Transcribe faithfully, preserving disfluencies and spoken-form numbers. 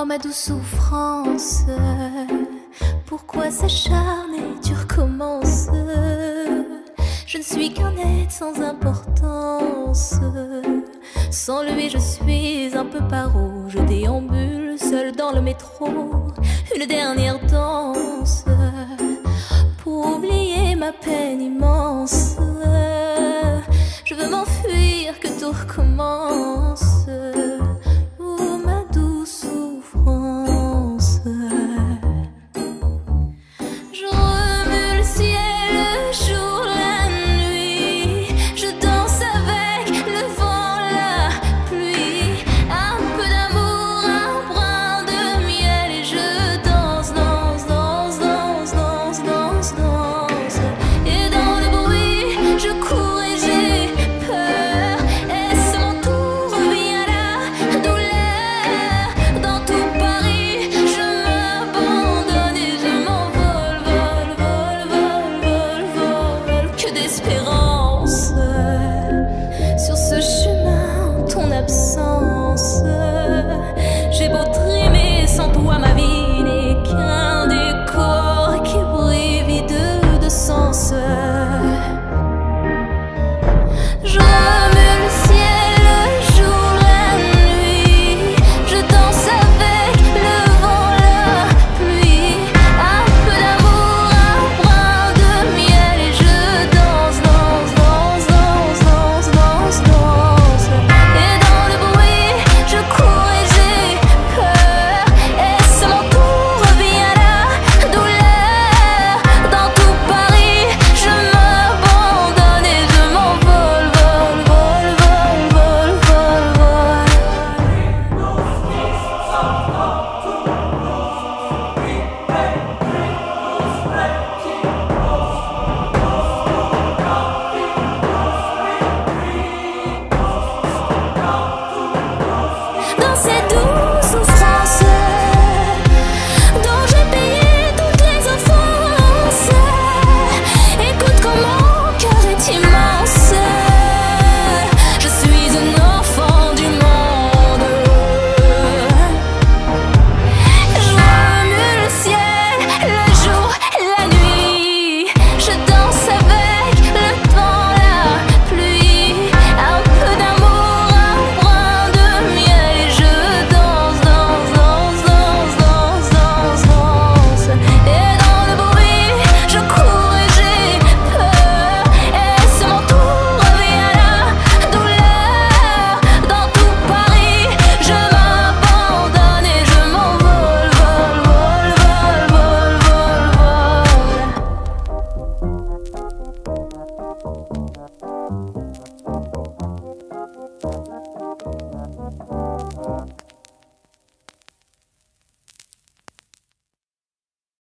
Oh ma douce souffrance, pourquoi s'acharner, tu recommences? Je ne suis qu'un être sans importance. Sans lui je suis un peu paro. Je déambule seul dans le métro. Une dernière danse pour oublier ma peine immense. Je veux m'enfuir, que tout recommence.